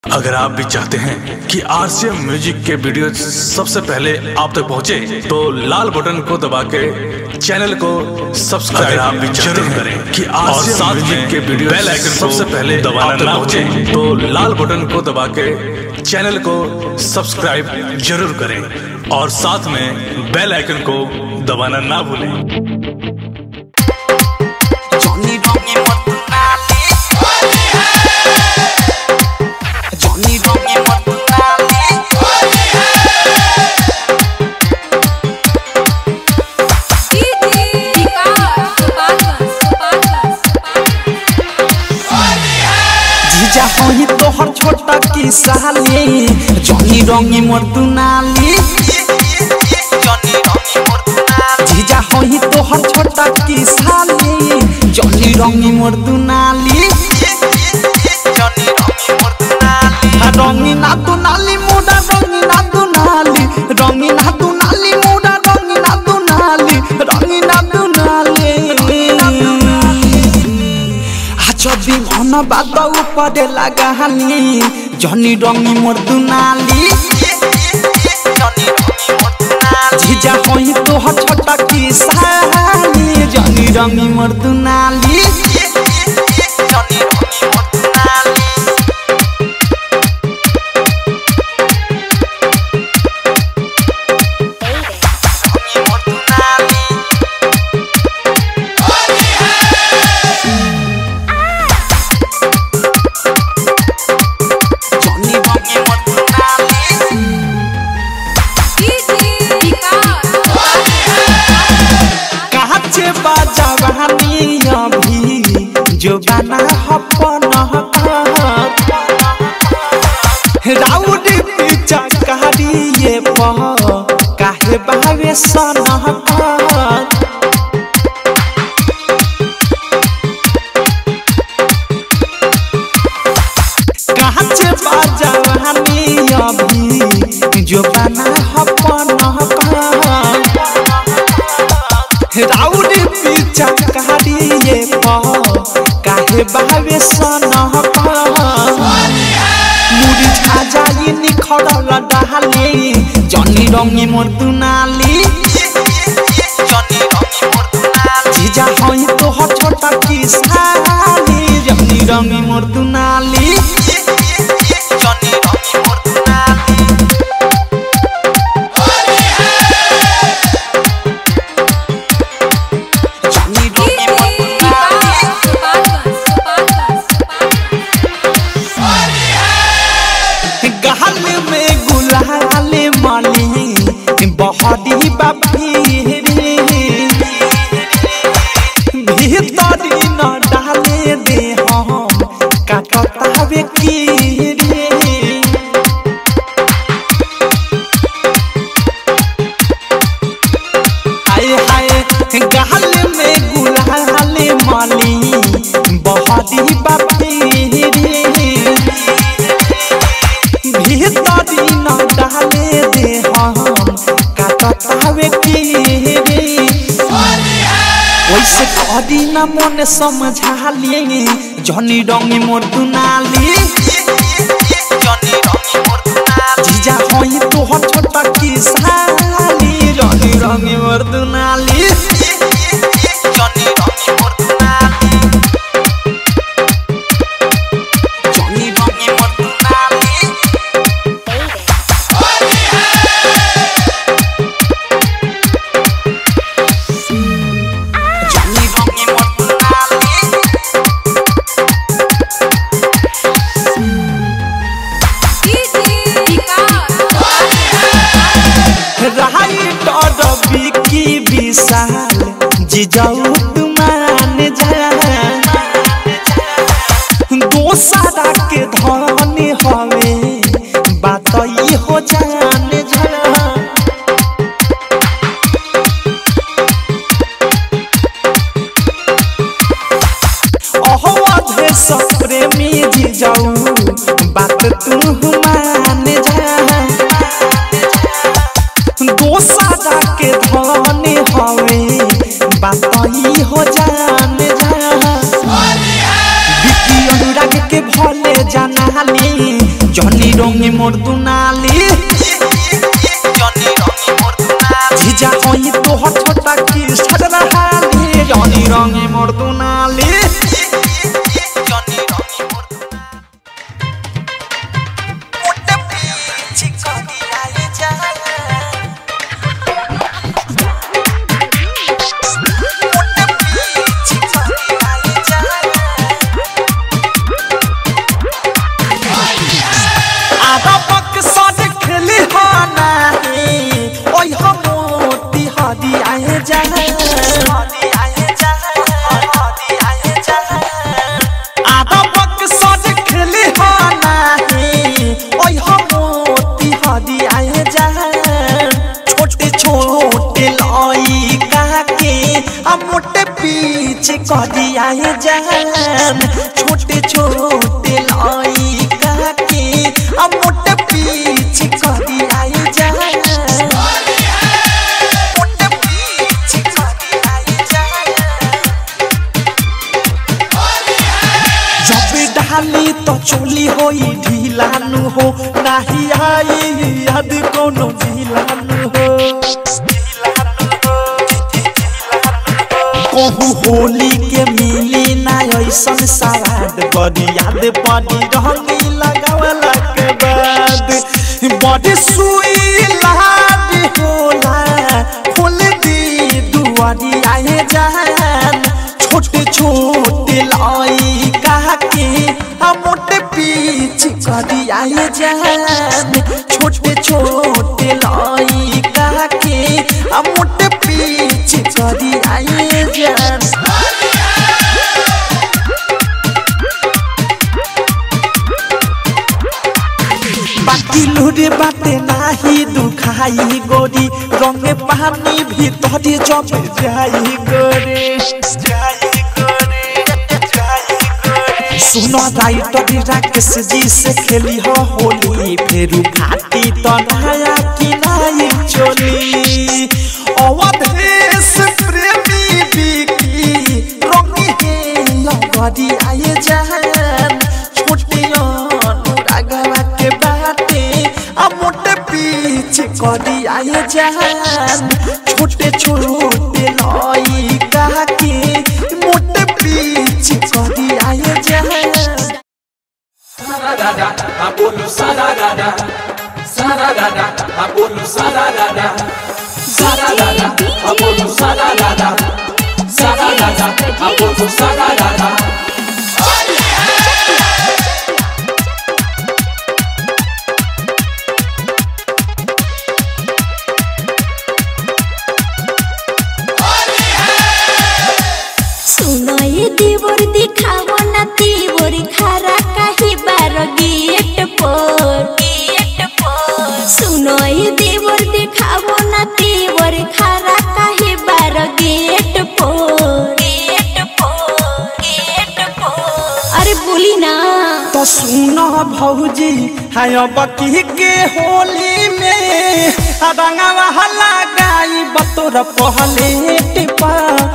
अगर आप भी चाहते हैं कि आरसीएम म्यूजिक के वीडियो सबसे पहले आप तक पहुंचे, तो लाल बटन को दबा के चैनल को सब्सक्राइब आप भी जरूर करें कि आरसीएम म्यूजिक के वीडियो बेल आइकन सबसे पहले आप तक पहुंचे, तो लाल बटन को दबा के चैनल को सब्सक्राइब जरूर करें और साथ में बेल आइकन को दबाना ना भूलें। ही तोहर छोटा की साली जॉनी रंगी मोर दुनाली, जीजा होई तोहर छोटा की साली जॉनी रंगी मोर दुनाली, रंगी ना दुनाली मुड़ा रंगी ना दुनाली, रंगी ना दुनाली मुड़ा रंगी ना दुनाली, रंगी ना दुनाली जब मन बात ऊपर लगाली जॉनी रंगी मोर दुनाली, जीजा होई तोहर छोटा की साली जॉनी रंगी मोर दुनाली। जो गाना हपन राउड पीछा कहारिए काहे बावे सन कहाँ से बाजवानी अभी जो गाना हपन राउड पीछा कहारिए काहे बावे सन मुड़ी छा जाई निखरल डाली जॉनी रंगी मोर दुनाली, जीजा होई तोहर छोटा की साली जॉनी रंगी मोर दुनाली। बहरी बापी भीतरी न डाले दे हम काटतावे की रे, आए हाय गहल में गुलाले माली बहरी बापी भीतरी न डाले दे हम वैसे कदी न मन समझा लिए जॉनी रंगी मोर दुनाली, जीजा होई तोहर छोटा की साली जॉनी रंगी मोर दुनाली। जीजाऊ तुमान जा दोसरा के धन हवे बात हो जान जा, अहोधे प्रेमी जीजाऊ बात तू मान जा दोसरा के धन हवे बात हो जान जा, अनुराग के भले जानाली जनी रंगी मोर दुनाली जीजा कोई तो हर छोटा की सजरा हाली जनी रंगी मोर दुनाली करिया जान छोटे छोटे लाई काके अब मोटे पीछे करिया जान मोटे पीछे करिया जान जब डाली तो चोली होई ढीलानु हो नाही आई याद कोनो ढीलानु हो कहू होली के मिली ना ऐसन सवाद बड़ी याद बड़ी रंगी लगावला के बाद बड़ी सुई लाड होला खोल दी दुआरी आए जान छोटे छोटे लाई काके हम मोटे पीछे करी आए जान छोटे छोटे लाई काके हम मोटे पीछे करी आए जान बाकी लुरे बाटे नाही दुखाई गोरी रंगे पानी भीतर जब जाई गोरे सुनो राइटर राकेश जी से खेली हो होली फेरू फाटी तो नया की नई चोली अवधेश प्रेमी बिकी रंगी है लगड़ी आए जान छोटे अनुरागवा के बाटे अब मोटे पीछे करी आए जान छोटे छोटे लाई काके मोटे पीछे करी आए जान सारा दादा बोलो सारा दादा बोलो सारा दादा बोलो सारा दादा बोलो सारा दादा सुनो ये दीवर दिखावो ना दीवर खरा कहीं बार गेट पर सुनो ये दीवर दिखावो ना दीवर खरा कहीं बार गेट पर अरे बोली ना तो सुनो भौजी हाय बकी के होली में रंगवा हला गाई बतोर पहले टिपा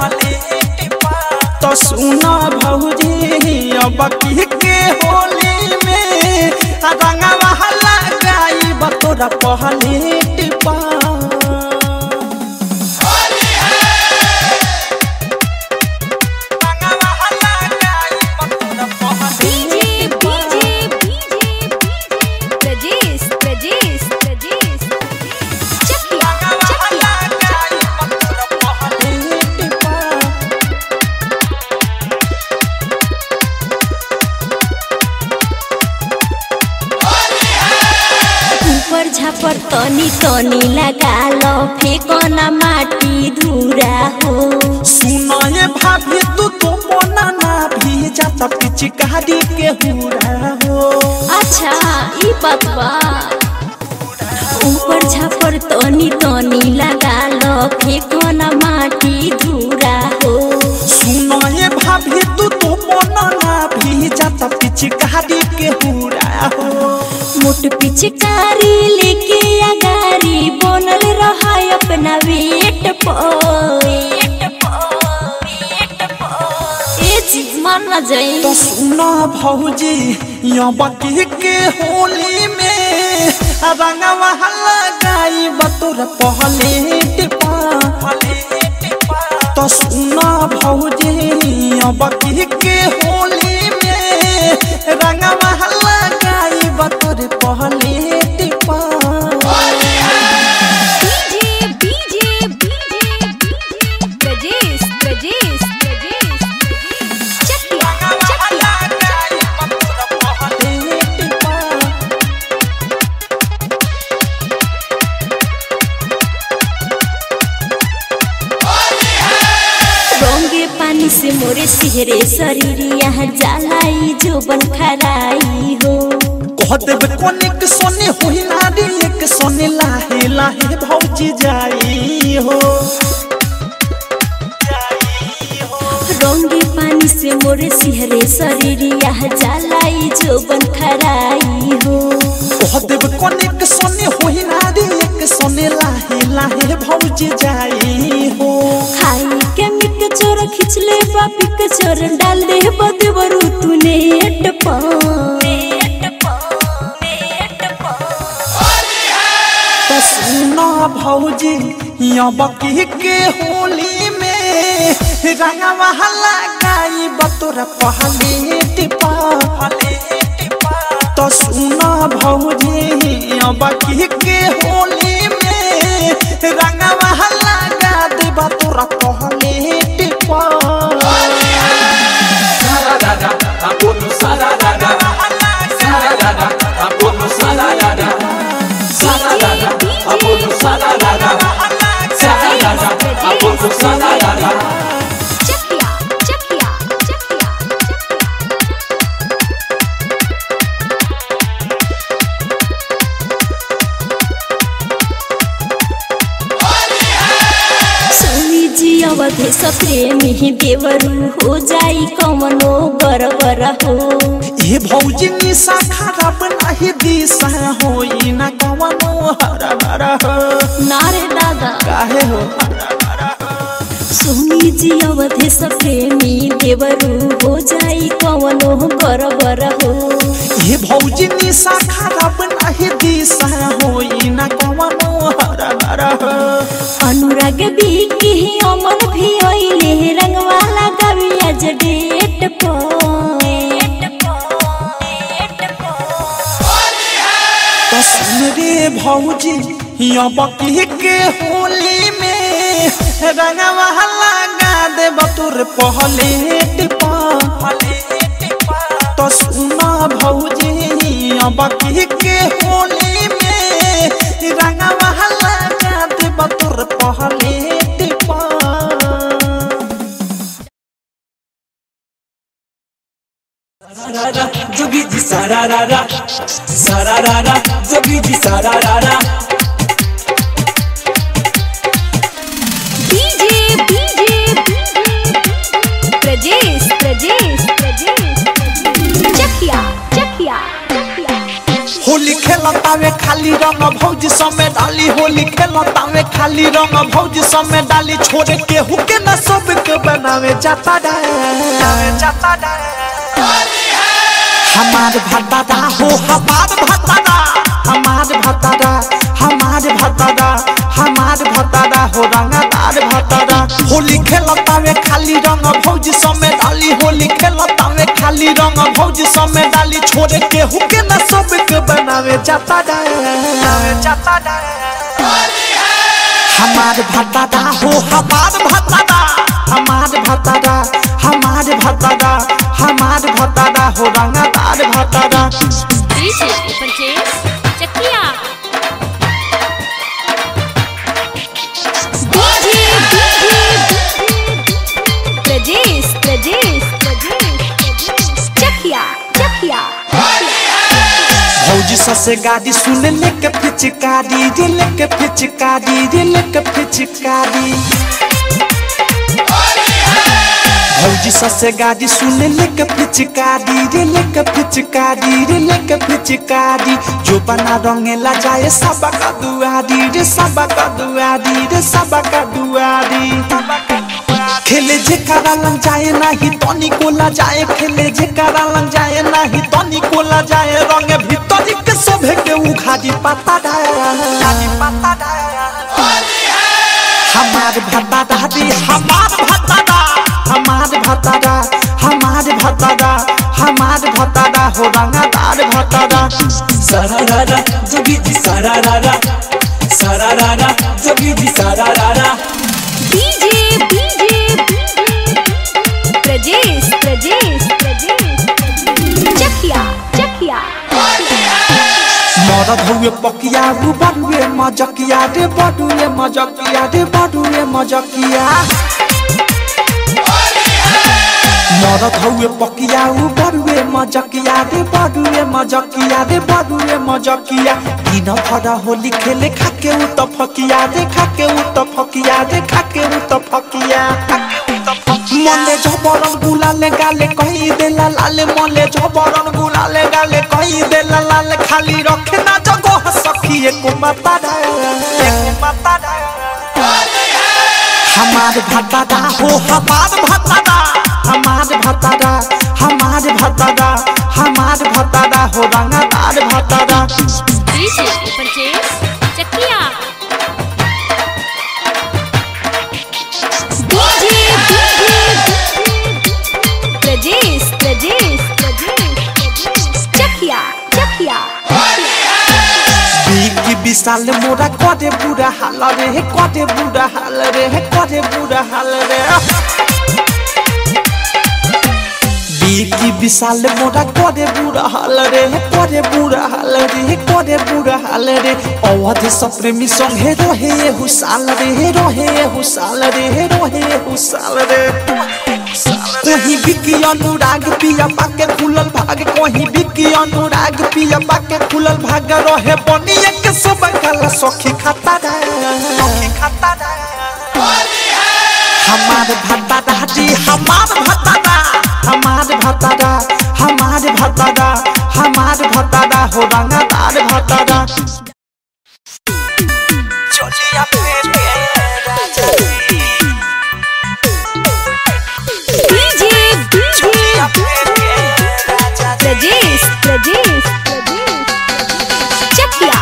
तो सुनो भौजी बकी के होली में रंगवा हला गाई बतोर पहले टिपा झापर तनी तनी लगा लो फेंको ना माटी धूरा हो सुनो ये भाभी तू तो मोना ना भी जाता पिचकारी के हुरा हो अच्छा ई बात बा ऊपर झापर तनी तनी लगा लो फेंको ना माटी धूरा हो सुनो ये भाभी तू तो मोना ना भी जाता पिचकारी के हुरा हो मोट पिचकारी लेके अगारी बनल रहा अपना वेट पर मान ना जाए तो सुना भौजी यो बकी के होली में रंगवा लगाई बतोर पहले टिपा तो सुना भौजी यो बकी के होली में रंगवा लगाई बतोर पहले टिपा से मोरे सिहरे शरीर यहाँ जलाई जो बन खराई हो कहते कोने के सोने होई नारी एक सोने लाहे लाहे भौजी जाई हो रंगे पानी से मोरे सिहरे शरीर यहाँ जलाई जो बन खराई हो कहते कोने के सोने होई नारी एक सोने लाहे लाहे भौजी जाई हो खाई के मिक चोर खिचले बापी के चोर डाल दे बदवरू तूने टपा तो सुना भौजी या बकी के होली में रंगवा लगाई बतोर पहले टिपा तो सुना भौजी या बकी के होली में रंगवा लगा दे बतोर पहले टिपा सारा दादा बोलो सारा दादा सारा दादा बोलो सारा दादा सारा दादा बोलो सारा दादा सारा दादा बोलो सारा दादा चकिया चकिया चकिया सोनी जी अवधे सप्रेमी देवरू हो जाई कमनो गरबर हो ये भौजी निशा खराब नहीं दिशा होई ना कवनो हरा हरा नारे दादा काहे हो सोनी जी अवधे सप्रेमी देवरू हो जाई कमनो गरबर हो ये भौजी निशा खराब नहीं दिशा होई ना कवनो हरा हरा अनुराग बिकी अमन भी ओइले रंगवाला गविया जडेट पो तो सुन रे भौजी या बकी के होली में रंगवा लगा दे बतोर पहले टिपा तो सुना भौजी या बकी के होली में रंगवा लगा दे बतोर पहले टिपा जोगी जी सारा रारा जोगी जी सारा रारा डीजे प्रजेश चकिया चकिया होली खेलतावे खाली रंग भौजी समय डाली होली खेलतावे खाली रंग भौजी समय डाली छोड़ के हुके न सब के बनावे जाता हमार भतादा हो हमार भतादा हमार भतादा हमार भतादा हमार भतादा हो रंगदार भतादा होली खेलतावे खाली रंग भौजी समय डाली होली खेलतावे खाली रंग भौजी समय डाली छोड़ के हुके न सब के बनावे जाता हमार भतादा हो हमार भतादा हमार भतादा हमार भतादा हमार भतादा हो रंगदार भतादा डीजे प्रजेश चकिया प्रजेश चकिया चकिया भौजी ससे गाड़ी सुन ले के पिचकारी रे ले के पिचकारी रे ले के पिचकारी भौजी ससे गाड़ी सुन ले के पिचकारी रे ले के पिचकारी रे ले के पिचकारी जो बना रंगेला जाए सबका दुआरी रे सबका दुआरी रे सबका दुआरी खेले जे करा लंग जाए नहीं तनी कोला जाए खेले जे करा लंग जाए नहीं तनी कोला जाए रंग भीतर के सोभे के उखाड़ी पता हमार भतारा दी हमार भतारा हमार भतारा हमार भतारा हमार भतारा हो रंगदार भतारा सारारा जोगी जी सारारा सारारा जोगी जी सारारा डीजे प्रजेश चकिया मरद हुए पकिया रू बड़ुए मजकिया रे बड़ुए मजकिया रे बड़ुए मजकिया मरद हुए पकिया रू बड़ुए मजकिया रे बड़ुए मजकिया रे बड़ुए मजकिया दिन भर होली खेले खाके उ त फकिया रे खाके उ त फकिया रे खाके उ त फकिया मले झबरन गुलाले गाले कहि देला लाले मले झबरन गुलाले गाले कहि देला लाले खाली रखे ना जगह सखी एको माता हमार भतारा हो हमार भतारा हमार भतारा हमार भतारा हमार भतारा हो रंगदार भतारा डीजे प्रजेश चकिया प्रजेश चकिया की विशाल मोरा करे बुरा हाल रे करे बुरा हाल रे करे बुरा हाल रे की विशाल मोरा करे बुरा हाल रे करे बुरा हाल रे करे बुरा हाल रे अवध सप्रेमी संगे रोहे हुसाल रे रोहे हुसाल रे रोहे हुसाल रे कहीं बिकी अनुराग पिया पाके खुलल भाग कहीं बिकी अनुराग पिया पाके खुलल भाग रहे बनिए के सब काला सखी खाता हमार भतारा जी हमार भतारा हमार भतारा हमार भतारा हमार भतारा हो रंगदार भतारा चलिया प्रजेश चकिया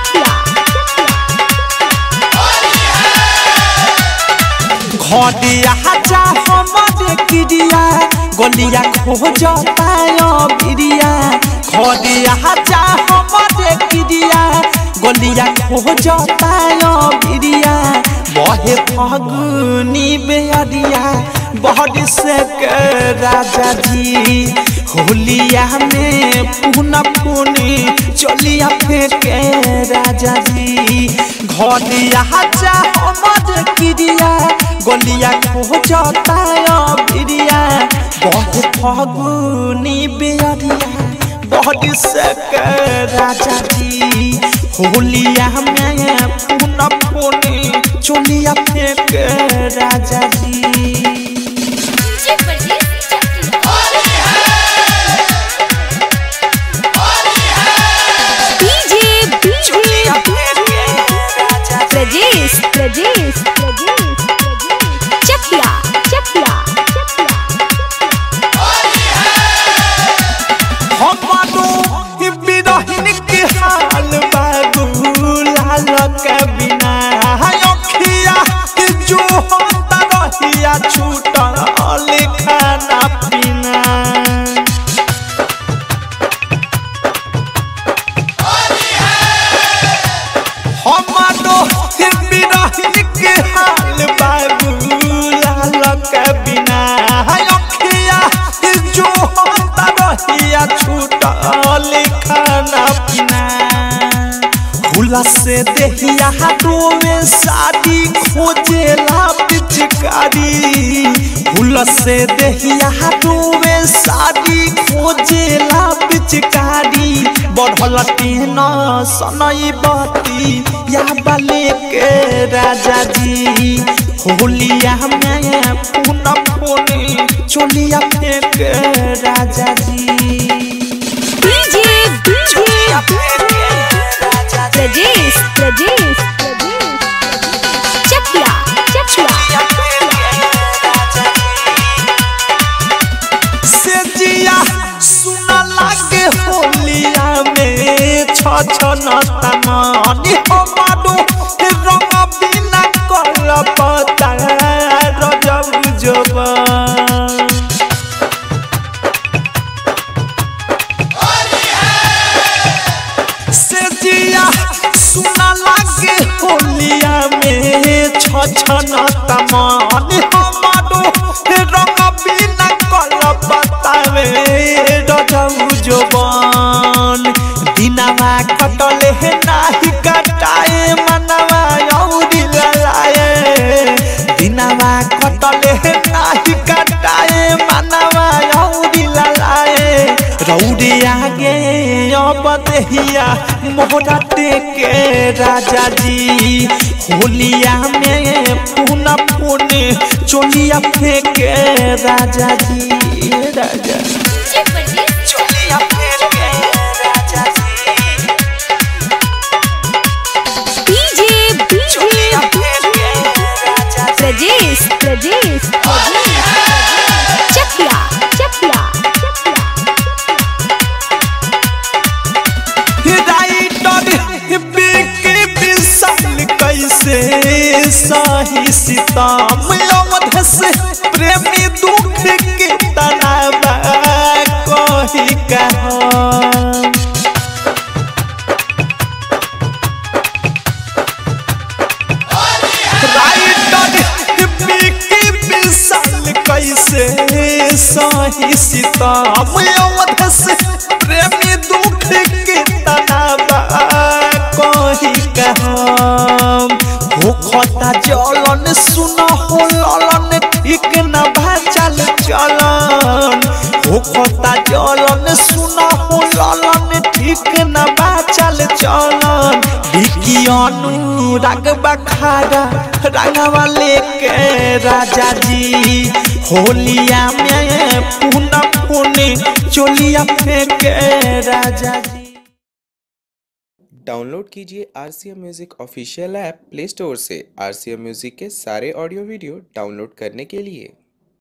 घडिया जा हमर किरिया गलिया खोजता बिरिया घडिया जा हमर किरिया गलिया खोजता बिरिया बहे फगुनी बेअरिया बहर से राजा जी होलिया में पुना पुनी चलिया फेंके राजा जी घरिया जा हमर किरिया गलिया खोजता बिरिया बहुत फगुनी बेअरिया बहर से राजा जी होलिया में पुना पुनी चलिया फेंके राजा जी प्रजेश चकिया हमारो बिरहिन के हाल बाबू लाल के बिना अखिया जो होता रहिया छूटल खाना पीना हमारो बिरहिन के हाल बाबू लाल के बिना अखिया जो होता रहिया छूटल खाना पीना भूला से देहिया हाथों शादी खोजेला पिचकारी भूला से देहिया हाथों शादी खोजेला पिचकारी बढ़ल तीन सनई बती या बाले के राजा जी होलिया में पुना पुनी चलिया फेंक राजा जी प्रजेश चकिया छछन तमनी हमारो रंग बिना कलपता रजब जवान से जिया सुना लागे होलिया में छछन तमनी हमारो रंग बिना कलपता रजब जवान दिनवा कटले है नाही कटाए मनवा औरी ललाए दिनवा कटले है नाही कटाए मनवा औरी ललाए रौरे आगे अब देहिया मोहरा टेके राजा जी होलिया में पुना पुने चोलिया फेंके राजा जी राजा चोलिया फेंके प्रजेश चकिया राइटर बिके विशाल कैसे सही सीताम अवध से प्रेमी दुख के तनावा कही कहा कैसे सही सीताम अवध से प्रेमी दुख के तनावा कही कहम हो खता जलन सुन हो ललन ठीक न भाचल चलन हो खता जलन सुन हो ललन ठीक न भाचल चलन बिकी अनुराग बखारा रंगवा लेके राजा जी होलिया में पुना पुने चोलिया फेंके राजा जी। डाउनलोड कीजिए RCM music official app play store से। RCM म्यूजिक के सारे ऑडियो वीडियो डाउनलोड करने के लिए